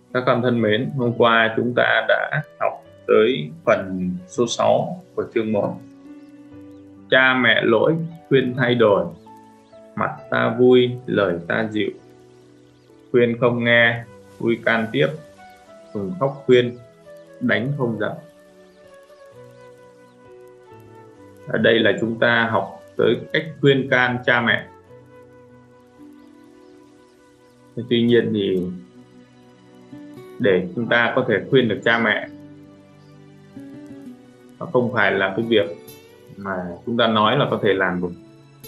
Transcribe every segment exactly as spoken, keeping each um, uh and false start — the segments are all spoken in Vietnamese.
Các con thân mến, hôm qua chúng ta đã học tới phần số sáu của chương một. Cha mẹ lỗi, khuyên thay đổi, mặt ta vui, lời ta dịu. Khuyên không nghe, vui can tiếp, cùng khóc khuyên, đánh không giận. Ở đây là chúng ta học tới cách khuyên can cha mẹ. Tuy nhiên thì để chúng ta có thể khuyên được cha mẹ, nó không phải là cái việc mà chúng ta nói là có thể làm được.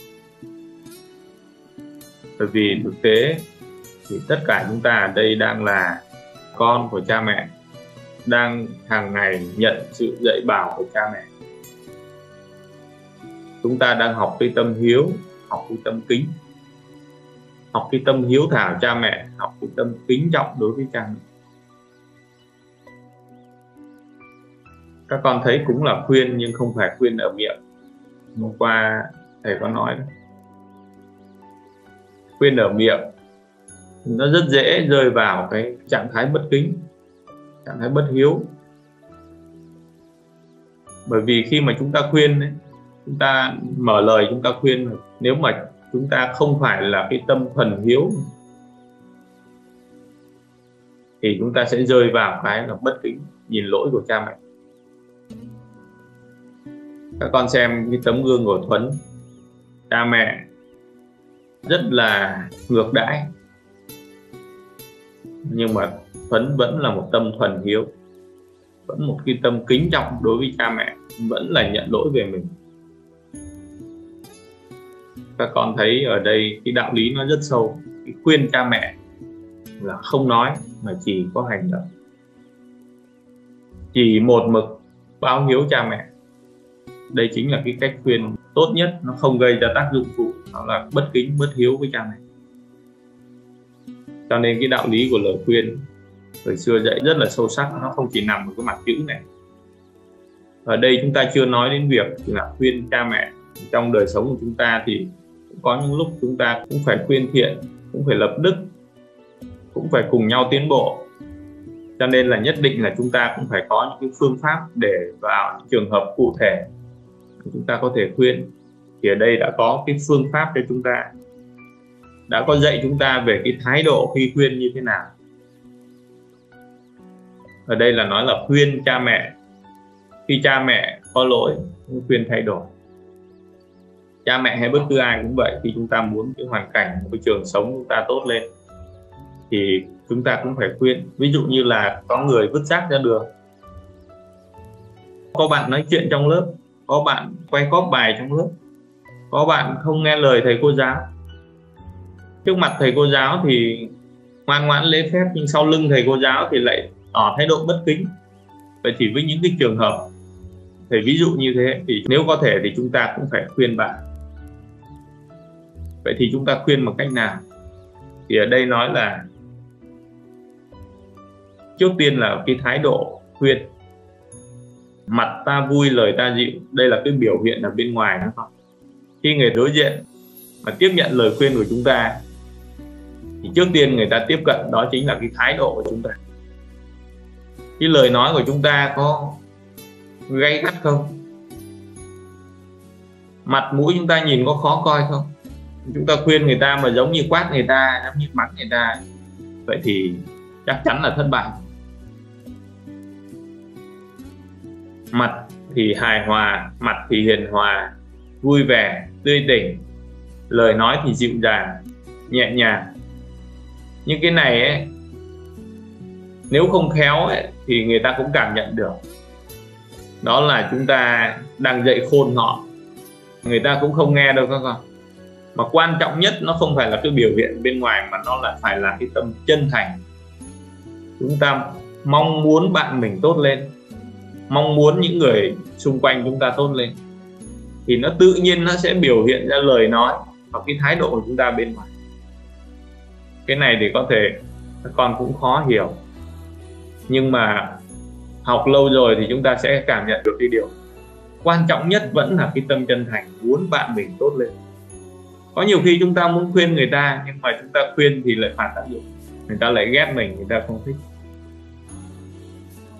Bởi vì thực tế thì tất cả chúng ta ở đây đang là con của cha mẹ, đang hàng ngày nhận sự dạy bảo của cha mẹ. Chúng ta đang học cái tâm hiếu, học cái tâm kính, học cái tâm hiếu thảo cha mẹ, học cái tâm kính trọng đối với cha mẹ. Các con thấy cũng là khuyên nhưng không phải khuyên ở miệng. Hôm qua thầy có nói đó. Khuyên ở miệng nó rất dễ rơi vào cái trạng thái bất kính, trạng thái bất hiếu. Bởi vì khi mà chúng ta khuyên ấy, chúng ta mở lời chúng ta khuyên, nếu mà chúng ta không phải là cái tâm thuần hiếu thì chúng ta sẽ rơi vào cái là bất kính, nhìn lỗi của cha mẹ. Các con xem cái tấm gương của Thuấn, cha mẹ rất là ngược đãi, nhưng mà Thuấn vẫn là một tâm thuần hiếu, vẫn một cái tâm kính trọng đối với cha mẹ, vẫn là nhận lỗi về mình. Các con thấy ở đây cái đạo lý nó rất sâu. Cái khuyên cha mẹ là không nói mà chỉ có hành động, chỉ một mực báo hiếu cha mẹ. Đây chính là cái cách khuyên tốt nhất, nó không gây ra tác dụng phụ, nó là bất kính, bất hiếu với cha mẹ. Cho nên cái đạo lý của lời khuyên thời xưa dạy rất là sâu sắc, nó không chỉ nằm ở cái mặt chữ này. Ở đây chúng ta chưa nói đến việc là khuyên cha mẹ. Trong đời sống của chúng ta thì cũng có những lúc chúng ta cũng phải khuyên thiện, cũng phải lập đức, cũng phải cùng nhau tiến bộ. Cho nên là nhất định là chúng ta cũng phải có những cái phương pháp để vào những trường hợp cụ thể chúng ta có thể khuyên. Thì ở đây đã có cái phương pháp cho chúng ta, đã có dạy chúng ta về cái thái độ khi khuyên như thế nào. Ở đây là nói là khuyên cha mẹ. Khi cha mẹ có lỗi, khuyên thay đổi. Cha mẹ hay bất cứ ai cũng vậy, khi chúng ta muốn cái hoàn cảnh, môi trường sống chúng ta tốt lên thì chúng ta cũng phải khuyên. Ví dụ như là có người vứt rác ra đường, có bạn nói chuyện trong lớp, có bạn quay cóp bài trong lớp, có bạn không nghe lời thầy cô giáo. Trước mặt thầy cô giáo thì ngoan ngoãn lễ phép, nhưng sau lưng thầy cô giáo thì lại tỏ thái độ bất kính. Vậy thì với những cái trường hợp thầy ví dụ như thế thì nếu có thể thì chúng ta cũng phải khuyên bạn. Vậy thì chúng ta khuyên bằng cách nào? Thì ở đây nói là trước tiên là cái thái độ khuyên. Mặt ta vui, lời ta dịu. Đây là cái biểu hiện ở bên ngoài đó không? Khi người đối diện mà tiếp nhận lời khuyên của chúng ta thì trước tiên người ta tiếp cận đó chính là cái thái độ của chúng ta. Cái lời nói của chúng ta có gay gắt không? Mặt mũi chúng ta nhìn có khó coi không? Chúng ta khuyên người ta mà giống như quát người ta, giống như mắng người ta, vậy thì chắc chắn là thất bại. Mặt thì hài hòa, mặt thì hiền hòa, vui vẻ, tươi tỉnh, lời nói thì dịu dàng, nhẹ nhàng. Nhưng cái này ấy, nếu không khéo ấy, thì người ta cũng cảm nhận được. Đó là chúng ta đang dạy khôn họ. Người ta cũng không nghe đâu các con. Mà quan trọng nhất nó không phải là cái biểu hiện bên ngoài, mà nó là phải là cái tâm chân thành. Chúng ta mong muốn bạn mình tốt lên, mong muốn những người xung quanh chúng ta tốt lên, thì nó tự nhiên nó sẽ biểu hiện ra lời nói và cái thái độ của chúng ta bên ngoài. Cái này thì có thể các con cũng khó hiểu, nhưng mà học lâu rồi thì chúng ta sẽ cảm nhận được cái điều quan trọng nhất vẫn là cái tâm chân thành, muốn bạn mình tốt lên. Có nhiều khi chúng ta muốn khuyên người ta, nhưng mà chúng ta khuyên thì lại phản tác dụng, người ta lại ghét mình, người ta không thích.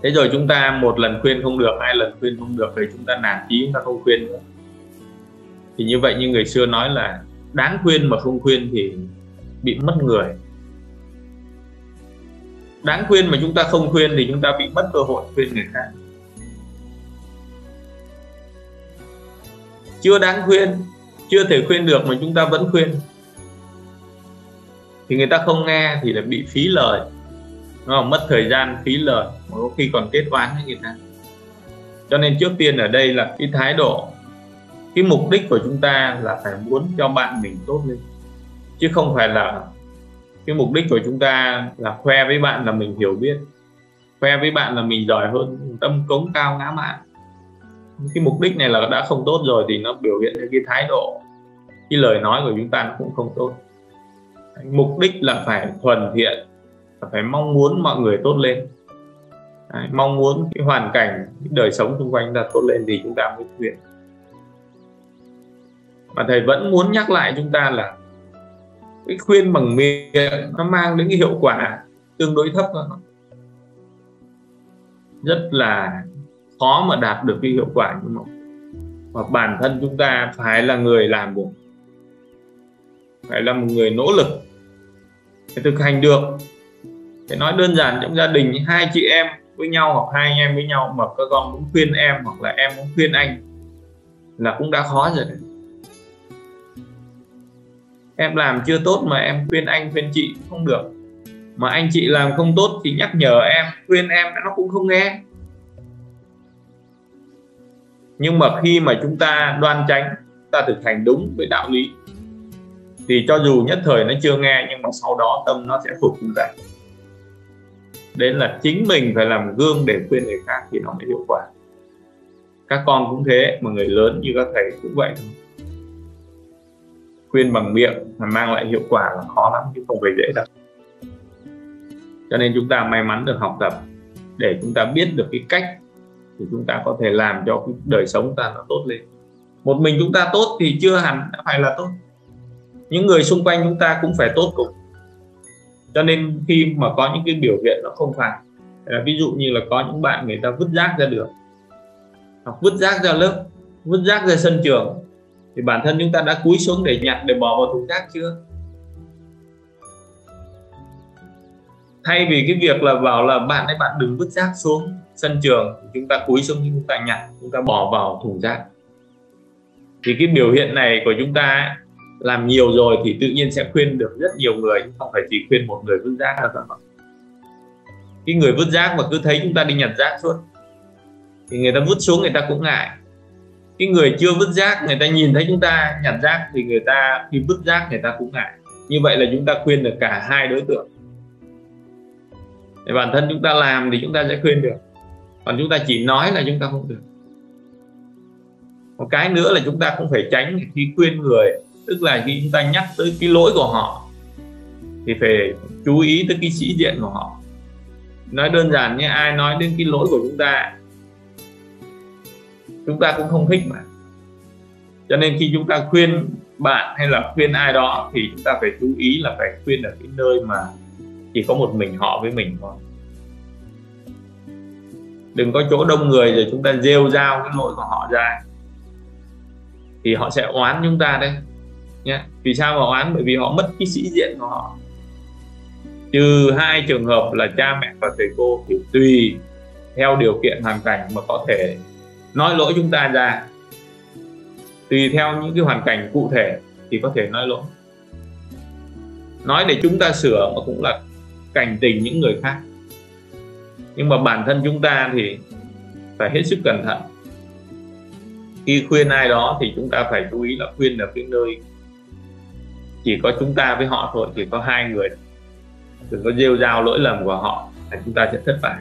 Thế rồi chúng ta một lần khuyên không được, hai lần khuyên không được, rồi chúng ta nản chí, chúng ta không khuyên nữa. Thì như vậy như người xưa nói là đáng khuyên mà không khuyên thì bị mất người. Đáng khuyên mà chúng ta không khuyên thì chúng ta bị mất cơ hội khuyên người khác. Chưa đáng khuyên, chưa thể khuyên được mà chúng ta vẫn khuyên thì người ta không nghe thì là bị phí lời, đúng không? Mất thời gian, phí lời, mà có khi còn kết oán với người ta. Cho nên trước tiên ở đây là cái thái độ, cái mục đích của chúng ta là phải muốn cho bạn mình tốt lên, chứ không phải là cái mục đích của chúng ta là khoe với bạn là mình hiểu biết, khoe với bạn là mình giỏi hơn, tâm cống cao ngã mạn. Cái mục đích này là đã không tốt rồi thì nó biểu hiện cái thái độ, cái lời nói của chúng ta nó cũng không tốt. Mục đích là phải thuần thiện, là phải mong muốn mọi người tốt lên. Đấy, mong muốn cái hoàn cảnh, cái đời sống xung quanh ta tốt lên thì chúng ta mới khuyên. Mà thầy vẫn muốn nhắc lại chúng ta là cái khuyên bằng miệng nó mang đến cái hiệu quả tương đối thấp thôi. Rất là khó mà đạt được cái hiệu quả như vậy. Và bản thân chúng ta phải là người làm được, phải là một người nỗ lực để thực hành được. Để nói đơn giản, trong gia đình hai chị em với nhau hoặc hai anh em với nhau mà các con muốn khuyên em hoặc là em muốn khuyên anh là cũng đã khó rồi đấy. Em làm chưa tốt mà em khuyên anh khuyên chị không được, mà anh chị làm không tốt thì nhắc nhở em, khuyên em nó cũng không nghe. Nhưng mà khi mà chúng ta đoan chánh, ta thực hành đúng với đạo lý thì cho dù nhất thời nó chưa nghe nhưng mà sau đó tâm nó sẽ phục chúng ta. Đến là chính mình phải làm gương để khuyên người khác thì nó mới hiệu quả. Các con cũng thế, mà người lớn như các thầy cũng vậy thôi. Khuyên bằng miệng mà mang lại hiệu quả là khó lắm chứ không phải dễ đâu. Cho nên chúng ta may mắn được học tập để chúng ta biết được cái cách thì chúng ta có thể làm cho cái đời sống ta nó tốt lên. Một mình chúng ta tốt thì chưa hẳn đã phải là tốt, những người xung quanh chúng ta cũng phải tốt cùng. Cho nên khi mà có những cái biểu hiện nó không phải, ví dụ như là có những bạn người ta vứt rác ra đường, hoặc vứt rác ra lớp, vứt rác ra sân trường, thì bản thân chúng ta đã cúi xuống để nhặt, để bỏ vào thùng rác chưa? Thay vì cái việc là bảo là bạn ấy bạn đừng vứt rác xuống sân trường, chúng ta cúi xuống chúng ta nhặt, chúng ta bỏ vào thùng rác. Thì cái biểu hiện này của chúng ta ấy, làm nhiều rồi thì tự nhiên sẽ khuyên được rất nhiều người, không phải chỉ khuyên một người vứt rác đâu. Cái người vứt rác mà cứ thấy chúng ta đi nhặt rác suốt thì người ta vứt xuống người ta cũng ngại. Cái người chưa vứt rác, người ta nhìn thấy chúng ta nhặt rác thì người ta khi vứt rác người ta cũng ngại. Như vậy là chúng ta khuyên được cả hai đối tượng. Để bản thân chúng ta làm thì chúng ta sẽ khuyên được, còn chúng ta chỉ nói là chúng ta không được. Một cái nữa là chúng ta cũng phải tránh khi khuyên người, tức là khi chúng ta nhắc tới cái lỗi của họ thì phải chú ý tới cái sĩ diện của họ. Nói đơn giản như ai nói đến cái lỗi của chúng ta, chúng ta cũng không thích mà. Cho nên khi chúng ta khuyên bạn hay là khuyên ai đó thì chúng ta phải chú ý là phải khuyên ở cái nơi mà chỉ có một mình họ với mình thôi. Đừng có chỗ đông người rồi chúng ta rêu rao cái lỗi của họ ra thì họ sẽ oán chúng ta đấy nhé. Vì sao mà oán? Bởi vì họ mất cái sĩ diện của họ. Trừ hai trường hợp là cha mẹ và thầy cô thì tùy theo điều kiện hoàn cảnh mà có thể nói lỗi chúng ta ra. Tùy theo những cái hoàn cảnh cụ thể thì có thể nói lỗi. Nói để chúng ta sửa mà cũng là cảnh tỉnh những người khác. Nhưng mà bản thân chúng ta thì phải hết sức cẩn thận. Khi khuyên ai đó thì chúng ta phải chú ý là khuyên ở cái nơi chỉ có chúng ta với họ thôi, chỉ có hai người. Đừng có rêu rao lỗi lầm của họ là chúng ta sẽ thất bại.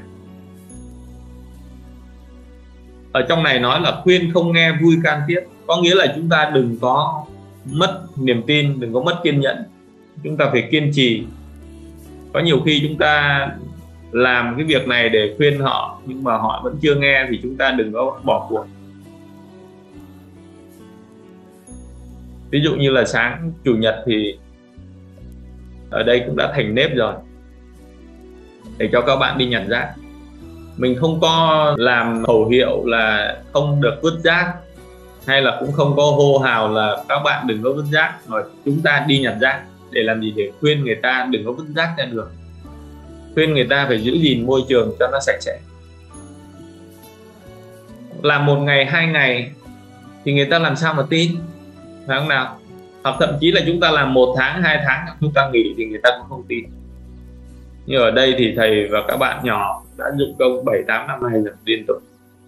Ở trong này nói là khuyên không nghe vui can tiếp, có nghĩa là chúng ta đừng có mất niềm tin, đừng có mất kiên nhẫn. Chúng ta phải kiên trì. Có nhiều khi chúng ta làm cái việc này để khuyên họ nhưng mà họ vẫn chưa nghe thì chúng ta đừng có bỏ cuộc. Ví dụ như là sáng chủ nhật thì ở đây cũng đã thành nếp rồi để cho các bạn đi nhặt rác. Mình không có làm khẩu hiệu là không được vứt rác, hay là cũng không có hô hào là các bạn đừng có vứt rác, rồi chúng ta đi nhặt rác. Để làm gì? Để khuyên người ta đừng có vứt rác ra đường, khuyên người ta phải giữ gìn môi trường cho nó sạch sẽ. Làm một ngày, hai ngày thì người ta làm sao mà tin, phải không nào? Hoặc thậm chí là chúng ta làm một tháng, hai tháng chúng ta nghỉ thì người ta cũng không tin. Như ở đây thì thầy và các bạn nhỏ đã dụng công bảy tám năm nay rồi, liên tục.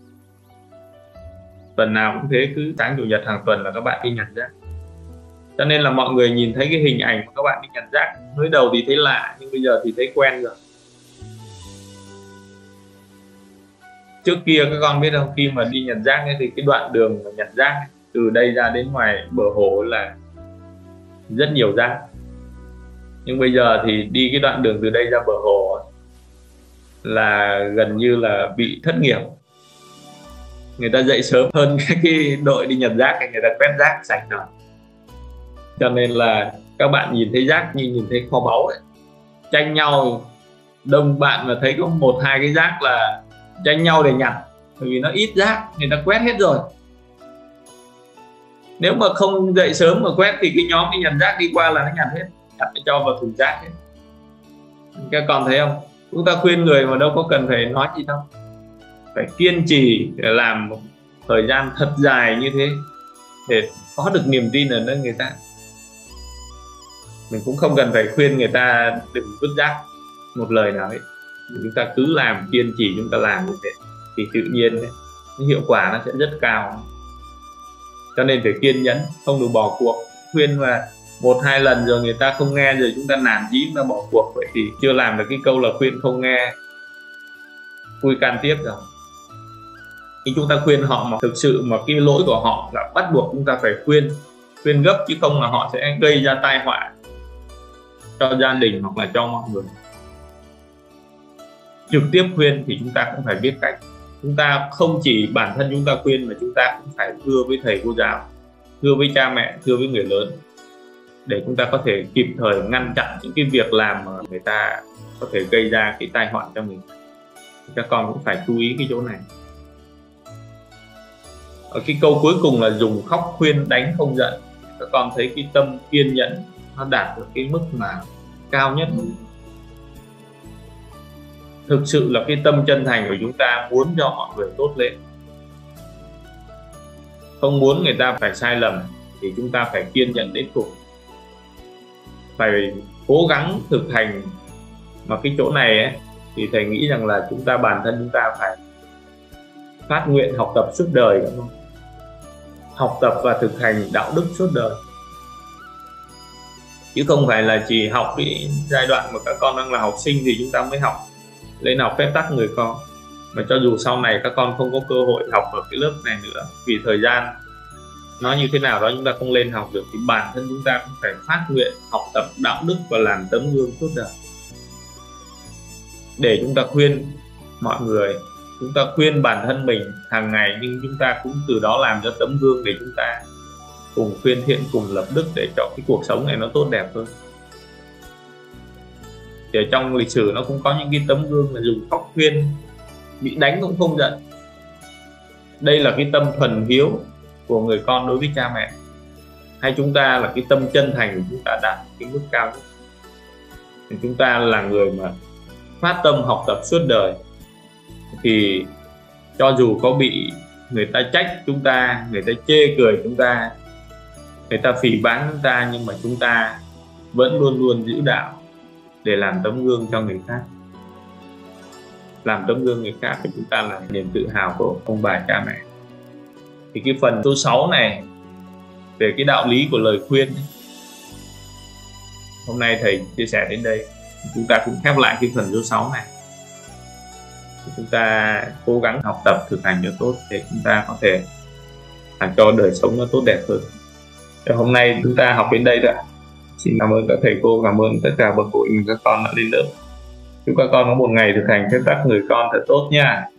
Tuần nào cũng thế, cứ sáng chủ nhật hàng tuần là các bạn đi nhặt rác. Cho nên là mọi người nhìn thấy cái hình ảnh của các bạn đi nhặt rác, mới đầu thì thấy lạ, nhưng bây giờ thì thấy quen rồi. Trước kia các con biết không, khi mà đi nhặt rác ấy, thì cái đoạn đường mà nhặt rác ấy, từ đây ra đến ngoài bờ hồ là rất nhiều rác. Nhưng bây giờ thì đi cái đoạn đường từ đây ra bờ hồ là gần như là bị thất nghiệp. Người ta dậy sớm hơn cái đội đi nhặt rác, người ta quét rác sạch rồi. Cho nên là các bạn nhìn thấy rác như nhìn thấy kho báu ấy. Tranh nhau, đông bạn mà thấy có một hai cái rác là tranh nhau để nhặt, bởi vì nó ít rác, người ta quét hết rồi. Nếu mà không dậy sớm mà quét thì cái nhóm đi nhặt rác đi qua là nó nhặt hết, nhặt để cho vào thùng rác hết. Các con thấy không? Chúng ta khuyên người mà đâu có cần phải nói gì đâu, phải kiên trì để làm một thời gian thật dài như thế để có được niềm tin ở nơi người ta. Mình cũng không cần phải khuyên người ta đừng vứt rác một lời nào hết. Chúng ta cứ làm, kiên trì chúng ta làm như thế thì tự nhiên ấy, hiệu quả nó sẽ rất cao. Cho nên phải kiên nhẫn, không được bỏ cuộc. Khuyên mà một hai lần rồi người ta không nghe, rồi chúng ta nản chí chúng ta bỏ cuộc, vậy thì chưa làm được cái câu là khuyên không nghe, vui can tiếp rồi. Khi chúng ta khuyên họ mà thực sự mà cái lỗi của họ là bắt buộc chúng ta phải khuyên, khuyên gấp, chứ không là họ sẽ gây ra tai họa cho gia đình hoặc là cho mọi người. Trực tiếp khuyên thì chúng ta cũng phải biết cách. Chúng ta không chỉ bản thân chúng ta khuyên mà chúng ta cũng phải thưa với thầy cô giáo, thưa với cha mẹ, thưa với người lớn, để chúng ta có thể kịp thời ngăn chặn những cái việc làm mà người ta có thể gây ra cái tai họa cho mình. Các con cũng phải chú ý cái chỗ này. Ở cái câu cuối cùng là dùng khóc khuyên đánh không giận. Các con thấy cái tâm kiên nhẫn nó đạt được cái mức mà cao nhất. Thực sự là cái tâm chân thành của chúng ta muốn cho mọi người tốt lên, không muốn người ta phải sai lầm, thì chúng ta phải kiên nhẫn đến cùng, phải cố gắng thực hành. Mà cái chỗ này ấy, thì thầy nghĩ rằng là chúng ta bản thân chúng ta phải phát nguyện học tập suốt đời, đúng không? Học tập và thực hành đạo đức suốt đời, chứ không phải là chỉ học cái giai đoạn mà các con đang là học sinh thì chúng ta mới học lên học phép tắc người con. Mà cho dù sau này các con không có cơ hội học ở cái lớp này nữa, vì thời gian nó như thế nào đó chúng ta không lên học được, thì bản thân chúng ta cũng phải phát nguyện học tập đạo đức và làm tấm gương suốt đời, để chúng ta khuyên mọi người, chúng ta khuyên bản thân mình hàng ngày, nhưng chúng ta cũng từ đó làm cho tấm gương để chúng ta cùng khuyên thiện, cùng lập đức, để cho cái cuộc sống này nó tốt đẹp hơn. Thì ở trong lịch sử nó cũng có những cái tấm gương là dùng khóc khuyên, bị đánh cũng không giận. Đây là cái tâm thuần hiếu của người con đối với cha mẹ. Hay chúng ta là cái tâm chân thành của chúng ta đạt cái mức cao nhất, thì chúng ta là người mà phát tâm học tập suốt đời, thì cho dù có bị người ta trách chúng ta, người ta chê cười chúng ta, người ta phỉ báng chúng ta, nhưng mà chúng ta vẫn luôn luôn giữ đạo để làm tấm gương cho người khác. Làm tấm gương người khác thì chúng ta là niềm tự hào của ông bà cha mẹ. Thì cái phần số sáu này về cái đạo lý của lời khuyên ấy, hôm nay thầy chia sẻ đến đây. Chúng ta cũng khép lại cái phần số sáu này. Chúng ta cố gắng học tập thực hành cho tốt để chúng ta có thể làm cho đời sống nó tốt đẹp hơn. Thì hôm nay chúng ta học đến đây rồi. Xin cảm ơn các thầy cô, cảm ơn tất cả bậc phụ huynh các con đã đến lớp. Chúc các con có một ngày thực hành phép tắc người con thật tốt nha.